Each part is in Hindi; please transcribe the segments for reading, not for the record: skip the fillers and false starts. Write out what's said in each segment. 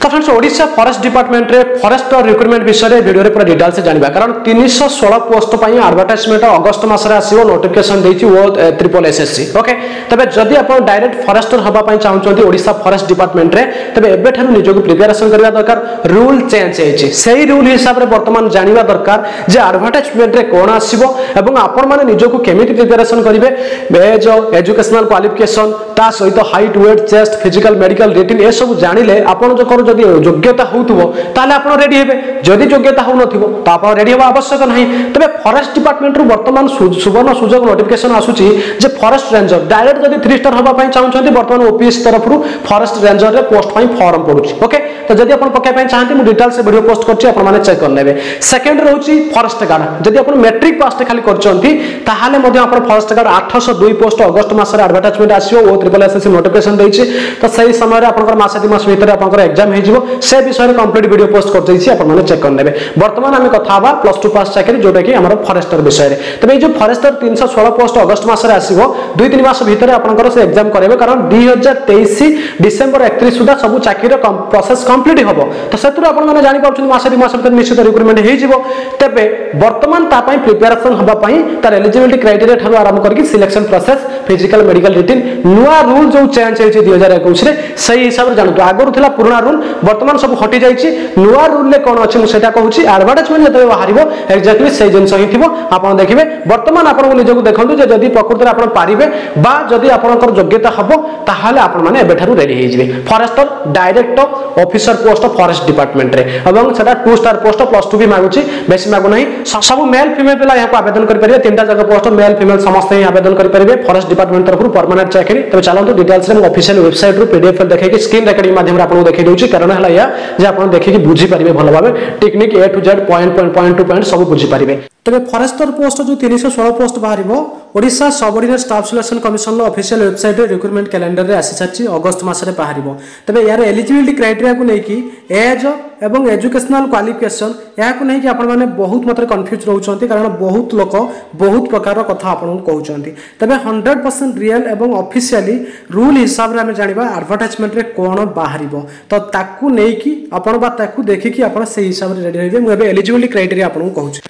तो फ्रेंड्स ओडिशा फॉरेस्ट डिपार्टमेंट रे फॉरेस्टर रिक्रुटमेंट विषय रे वीडियो रे पूरा डिटेल से जानबा कारण 316 पोस्ट पई एडवर्टाइजमेंट अगस्त मास रे आसीबो नोटिफिकेशन देछि वो ट्रिपल एसएससी ओके तबे जदी आपण डायरेक्ट फॉरेस्टर हबा पई चाहउछंती ओडिशा फॉरेस्ट डिपार्टमेंट रे तबे एबे थारु निजोग प्रिपरेशन करबा दरकार रूल चेंज हेछि सेही रूल हिसाब रे वर्तमान जानिबा दरकार जे एडवर्टाइजमेंट रे कोन आसीबो एवं आपण माने निजोग केमिति प्रिपरेशन करिवे एज एजुकेशनल क्वालिफिकेशन ता सहित height weight chest physical medical written ए सब जानिले आपण जो जदि योग्यता होउथबो ताले आपण रेडी हेबे जदि योग्यता हो नथिबो त आपण रेडी हेबा आवश्यक नाही तबे फॉरेस्ट डिपार्टमेंट रु वर्तमान सुवर्ण सुजोग नोटिफिकेशन आसुची जे फॉरेस्ट रेंजर डायरेक्ट जदि 3 स्टार हबा पई चाहउछंती वर्तमान ओपीएस तरफ रु फॉरेस्ट रेंजर रे पोस्ट पई फॉर्म पडुची ओके तो जदि आपण पकाय पई चाहंती मु डिटेल से वीडियो पोस्ट करची आपण माने चेक कर लेबे सेकंड रहउची फॉरेस्ट गार्ड जदि आपण मैट्रिक पास खाली करचंती ताहाले मध्ये आपण फॉरेस्ट गार्ड 802 पोस्ट अगस्त मास रे एडवर्टाइजमेंट आसीओ ओ ट्रिपल एसएससी नोटिफिकेशन देछि तो सही समय रे आपण मास 2 मास भीतर आपण एग्जाम हे जिवो से विषय रे कंप्लीट वीडियो पोस्ट कर देछि आपण माने चेक कर लेबे वर्तमान हम कथा बा प्लस 2 पास चाकरी जोटा कि हमर फॉरेस्टर विषय रे तबे जो फॉरेस्टर 316 पोस्ट अगस्त मास रे आसीबो 2-3 मास भीतर आपनकर से एग्जाम करेबे कारण 2023 डिसेंबर 31 सुधा सब चाकरी रे प्रोसेस कंप्लीट हबो तो सेतुर आपण माने जानि पाउछन मास 2 मास भीतर निश्चित रिक्रुटमेंट हे जिवो तबे वर्तमान ता पई प्रिपरेशन हबा पई तार एलिजिबिलिटी क्राइटेरिया थारो आरंभ करके selection process physical medical written नुआ रूल जो चेंज हे 2021 रे सही हिसाब रे जानतो आगरु थिला पुराना रूल वर्तमान सब हटि जाईछि नुआ रूल ले कोन अछि मु सेटा कहूछि एडवर्टाइजमेंट जते बाहरिबो एक्जेक्टली सही जिंस ही थिबो आपण देखिबे वर्तमान आपण को निजको देखंतु जे जदी प्रकृति आपण पारिबे बा जदी आपनकर योग्यता हबो ताहाले आपण माने एबे थारु रेडी हे जिवे forester director officer post forest department रे एवं सेटा 2 स्टार पोस्ट प्लस 2 भी मागुछि बेसी मागु नाही सब मेल फीमेल पिला यहां को आवेदन कर परिबे तीनटा जगह पोस्ट मेल फीमेल समस्त ही आवेदन कर परिबे फॉरेस्ट डिपार्टमेंट तरफ परमानेंट चाकरी तबे चलंतु डिटेल्स रे ऑफिशियल वेबसाइट रो पीडीएफ देखे कि स्क्रीन रिकॉर्डिंग माध्यम रे आपन देखै दउछि कारण हला या जे आपन देखि कि बुझी परिबे भलो भाबे technique A to Z point to point सब बुझी परिबे तबे फॉरेस्टर पोस्ट जो 316 पोस्ट बाहरिबो Odisha subordinate staff selection commission रो ऑफिशियल वेबसाइट रे रिक्रुटमेंट कैलेंडर रे आसी साची अगस्त मास रे बाहरिबो तबे यार एलिजिबिलिटी क्राइटेरिया को नै कि एज एवं एजुकेशनल क्वालिफिकेशन या को नै कि आपण माने बहुत मात्रा कंफ्यूज रहउचंती कारण बहुत लोक बहुत प्रकार रो कथा आपण कहउचंती तबे 100% रियल एवं ऑफिशियली रूल हिसाब रे हम जानिबा एडवर्टाइजमेंट रे कोन बाहरिबो तो ताकू नै कि आपण बा ताकू देखि कि आपण सही हिसाब रे रेडी होइबे मु एबे एलिजिबिलिटी क्राइटेरिया आपण कहउची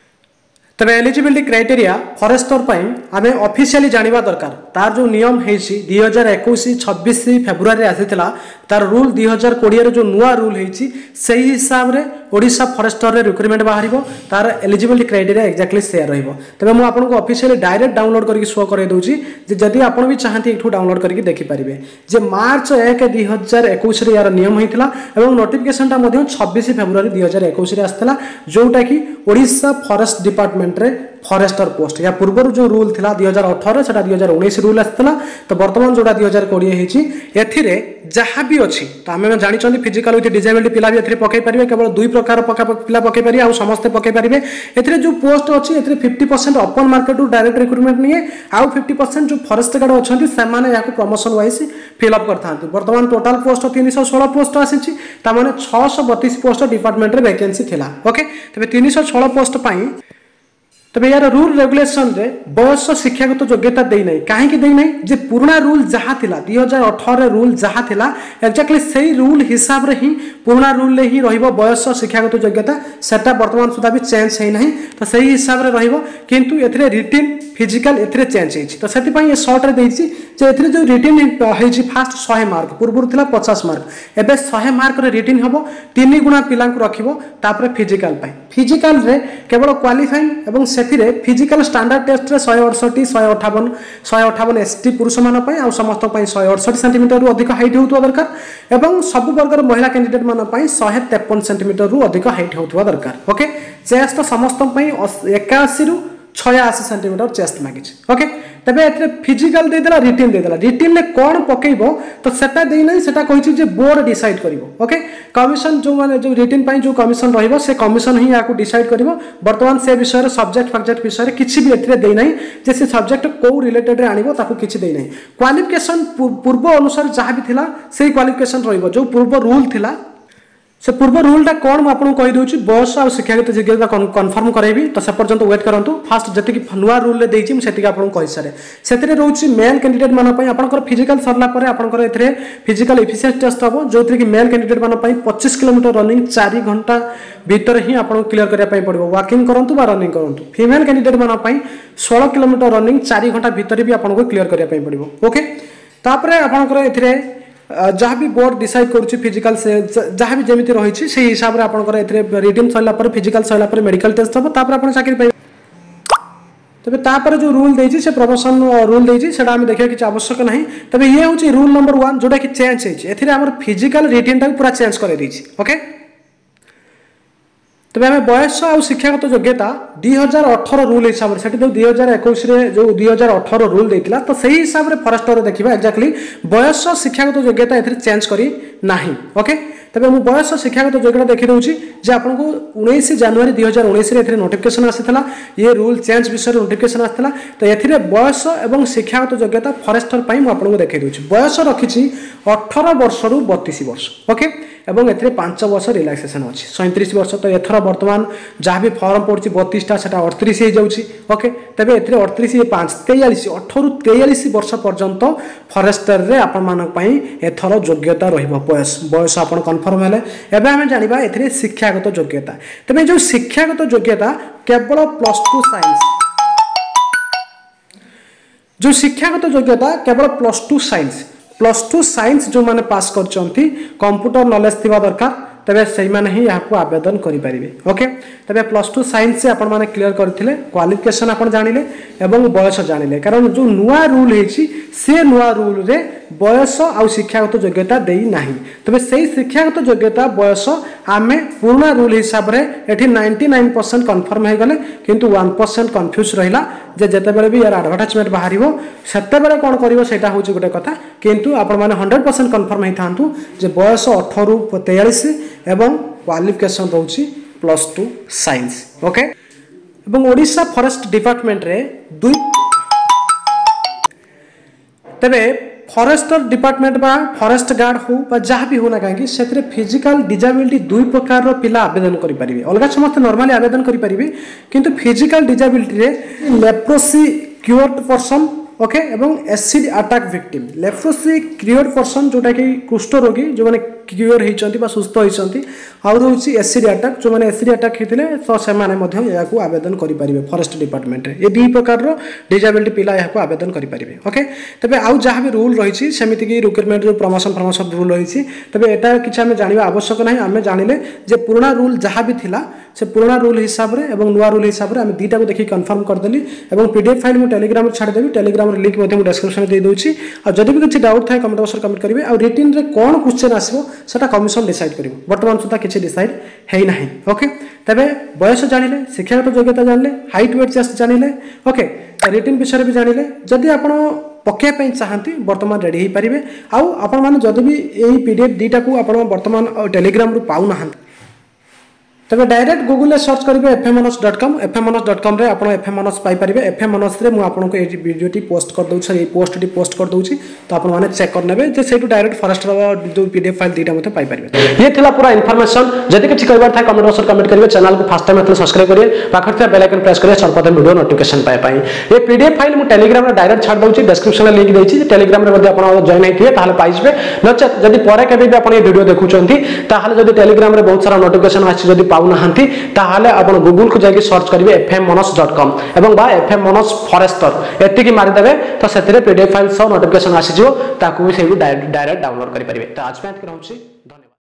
तबे एलिजिबिलिटी क्राइटेरिया फॉरेस्टर पई आमे ऑफिशियली जानिबा दरकार तार जो नियम हेछि 2021 26 फेब्रुआरी आसीतला तार रूल 2020 रे जो नुआ रूल हेछि सही हिसाब रे ओडिशा फॉरेस्टर रे रिक्रुटमेंट बाहरिबो तार एलिजिबिलिटी क्राइटेरिया एक्जेक्टली शेयर रहइबो तबे मु आपन को ऑफिशियली डायरेक्ट डाउनलोड करके शो करे दोछि जे जदी आपन भी चाहंती एकठू डाउनलोड करके देखि परिबे जे मार्च 1 2021 रे यार नियम हेतिला एवं नोटिफिकेशन ता मध्ये 26 फेब्रुआरी 2021 रे आस्तला जोटा कि ओडिशा फॉरेस्ट डिपार्टमेंट रे फॉरेस्टर पोस्ट या पूर्व जो रूल थिला 2018 सेटा 2019 रूल आस्तला तो वर्तमान जोटा 2020 हेछि एथिरे जहा भी अछि तो हम जानि चंदी फिजिकल विथ डिसेबिलिटी पिला भी एथिरे पकै परिबे केवल दुई प्रकार पिला पकै परिबे आ समस्त पकै परिबे एथिरे जो पोस्ट अछि एथिरे 50% open market to direct recruitment निए आ 50% जो फॉरेस्ट गार्ड अछंती समान याको प्रमोशन वाइज फिल अप करथांती वर्तमान टोटल पोस्ट 316 पोस्ट आसीछि ता माने 632 पोस्ट डिपार्टमेंट रे वैकेंसी थिला ओके तबे 316 पोस्ट पई तबे यार रूल रेगुलेशन रे बयस शिक्षागत योग्यता देई नै काहे कि देई नै जे पुराना रूल जहा थिला 2018 रूल जहा थिला एक्जेक्टली सही रूल हिसाब रे ही पुराना रूल ले ही रहिबो बयस शिक्षागत योग्यता सेटा वर्तमान सुधा भी चेंज है नहीं तो सही हिसाब रे रहिबो किंतु एथरे रिटन फिजिकल एथरे चेंज हेछि तो सेति पई ए शॉर्ट रे देछि जे एथरे जो रिटन हेछि फास्ट 100 मार्क पूर्व थिला 50 मार्क एबे 100 मार्क रे रिटन हबो 3 गुणा पिला को रखिबो तापर फिजिकल पई फिजिकल रे केवल क्वालिफाइंग एवं सेथिरे फिजिकल स्टैंडर्ड टेस्ट रे 168 158 एसटी पुरुष मान पई आ समस्त पई 168 सेंटीमीटर रु अधिक हाइट होतवा दरकार एवं सब वर्गर महिला कैंडिडेट मान पई 153 सेंटीमीटर रु अधिक हाइट होतवा दरकार ओके चेस्ट समस्त पई 81 रु 86 सेंटीमीटर चेस्ट मागिछ ओके तबे एथरे फिजिकल दे देला रिटन ले कोन पकेइबो तो सेटा देई नै सेटा कहिछि जे बोर्ड डिसाइड करिवो ओके कमिशन जो माने जो रिटन पई जो कमिशन रहिबो से कमिशन ही याकू डिसाइड करिवो वर्तमान से विषय रे सब्जेक्ट विषय रे किछि भी एथरे देई नै जे से सब्जेक्ट को रिलेटेड रे आनिबो ताकू किछि देई नै क्वालिफिकेशन पूर्व अनुसार जहा भी थिला सेही क्वालिफिकेशन रहिबो जो पूर्व रूल थिला से पूर्व रूलटा कौन मुझे आपको कहीदे बयस आ शिक्षागत योग्यता कन्फर्म कराइबी तो से पर्यंत वेट करूँ फास्ट जी नुआ रूल देती आपको कही सारे से रोचे मेल कैंडिडेट मानी आपंकर फिजिकल सरला आपंकर फिजिकल एफिशिएंसी टेस्ट हम जो कि मेल कैंडिडेट मानी 25 किलोमीटर रनिंग 4 घंटा भितर ही आपको क्लीयर करने पड़ो वॉकिंग करूँ रनिंग करूँ फीमेल कैंडिडेट मानी 16 किलोमीटर रनिंग 4 घंटा भितर भी आपको क्लीयर करने पड़ो ओके तापर आपंकर जहाँ भी बोर्ड डिसाइड करुच्ची फिजिकल से जहाँ भी जमी रही से हिसाब से आपंकर रिटन सरला फिजिकल सरला मेडिकल टेस्ट हम तापर आप चाकरी पाइबे तेज तापर जो रूल देती से प्रमोशन रूल देती से देखा किसी आवश्यक ना तेज ये हूँ रूल नंबर 1 जोटा कि चेंज होती फिजिकल रिटन टाइम पूरा चेंज कर ओके तेज आम बयस आ शिक्षागत योग्यता 2018 रूल हिसाब से 2021 जो 2018 रूल देता तो सही हिसाब से फॉरेस्टर देखा एक्जाक्टली बयस शिक्षागत योग्यता ए चेंज करी नाही ओके तेज मुझे बयस शिक्षागत योग्यता देखी दूसरी जे आपको 19 जनवरी 2019 में नोटिफिकेशन आसाला ये रूल चेंज विषय नोटिफिकेशन आसाला तो ये बयस और शिक्षागत योग्यता फॉरेस्टर मुझे देखी दूसरी बयस रखी 18 वर्ष रु 32 वर्ष ओके एवं ए 5 वर्ष रिलैक्सेशन अच्छी 37 वर्ष तो एथर बर्तमान जहाँ भी फॉर्म पड़ी 32टा से 38 हो जाऊँगी ओके तेज ए 38 5 43 18 रु 43 वर्ष पर्यंत फॉरेस्टर रे आपण एथर योग्यता रयस बयस आप कन्फर्म है एवं आम जाना ए शिक्षागत योग्यता तेज जो शिक्षागत योग्यता केवल +2 साइंस जो शिक्षागत योग्यता केवल +2 साइंस +2 साइंस जो मैंने पास कर कंप्यूटर नॉलेज थिबा दरकार तेरे से ही यहाँ आवेदन करेंगे ओके तेरे +2 साइंस से आपण मैंने क्लीयर करते क्वालिफिकेशन आप जानिले एवं बयस जानिले कारण जो नुआ रूल से नुआ रूल रे बयस आ शिक्षागत योग्यता देई नाही तेरे से शिक्षागत योग्यता बयस आमे पुराना रूल हिसाब से एठी 99% कन्फर्म हो गले किंतु 1% कन्फ्यूज रहिला जे जते बेले भी यार एडवर्टाइजमेंट बाहर सेते बेले कोन करिवो सेटा होची गोटे कथा किंतु आपण माने 100% कन्फर्म होई थांतु जे बयस 18 रु 43 एवं क्वालिफिकेशन रोची +2 साइंस ओके एवं ओडिशा फॉरेस्ट डिपार्टमेंट रे दुई तबे फॉरेस्टर डिपार्टमेंट बा फॉरेस्ट गार्ड हो जहाँ भी होना कहीं से फिजिकल डिजाबिलिटी दुई प्रकार पिला आवेदन करेंगे अलग समस्त नॉर्मली आवेदन करेंगे किंतु फिजिकल डिजाबिलिटी रे लेप्रोसी क्योर्ड पर्सन ओके एवं acid attack victim leprosy cured person जोटा कि कुष्ठ रोगी जो मैंने क्योर होती सुस्थ होती आउे एसिड अटैक जो मैंने एसिड अटैक होते तो से आवेदन करेंगे फॉरेस्ट डिपार्टमेंट ये दुई प्रकार डिजाबिलिटी पिला यहाँ आवेदन करेंगे ओके तेज आउ जहाँ भी रूल रही सेमती कि रिक्रुटमेंट जो प्रमोशन रूल रही तेज यहाँ किसी आम जाना आवश्यक ना आम जानिले पुराना रूल जहाँ भी थिला से पुराना रूल हिसाब से और नुआ रूल हिसाब से आम दुईटा को देखिए कन्फर्म करदेली और पीडीएफ फाइल मुझे टेलीग्राम छाड़देवी टेलीग्राम लिंक डिस्क्रिप्शन दे दूसरी और जब भी किसी डाउट थाए कमेंट बॉक्स कमेंट करेंगे और रिटन रे कौन क्वेश्चन आसो सेटा कमिशन डिसाइड कर बर्तमान सुधा किसी डिसाइड है ना ओके तेरे बयस जानिले शिक्षागत योग्यता जानिले हाइट वेट चेस्ट जानिले ओके रिटन विषय भी जानिले जदि आपण पकाइवाई चाहती बर्तमान रेडी हो पारे आपण मैंने जदि भी यही पीडीएफ दुईटा को आप बर्तमान टेलीग्राम रु पाऊना तेज डायरेक्ट गूगल सर्च करेंगे fmhonours.com fmhonours.com रे आप fmhonours पाइपर fmhonours रे मुझे आपको ये वीडियोटी पोस्ट कर दूसरी ये पोस्टटी पोस्ट कर दूसरी तो आपने चेक करने से डायरेक्ट फॉरेस्टर जो पीडीएफ फाइल दुईटा मत पाइपर ये थिला पूरा इनफॉरमेशन जब किसी कहबार था कमेंट बॉक्स कमेंट करेंगे चैनल को फर्स्ट टाइम सब्सक्राइब करिए पाखर बेल आइकन प्रेस करिए सर्वप्रथम वीडियो नोटिफिकेशन पाए ये पीडीएफ फाइल मुझे टेलीग्राम रे डायरेक्ट छाड़ दूसरी डिस्क्रिप्शन लिंक देती टेलीग्राम रे आप जॉइन होते हैं पाइबे नचेत जब पर के वीडियो देखुं जब टेलीग्राम रे बहुत सारा नोटिफिकेशन आसी पाऊना ताहले आपण गूगल को जाके सर्च करेंगे fmhonours.com एवं बा fmhonours फॉरेस्टर एतिकी मारिदेवे तो से पीडीएफ फाइल सब नोटिफिकेशन आसीजो ताकू भी से डायरेक्ट डाउनलोड करि परिबे तो आज मैं रहउछि।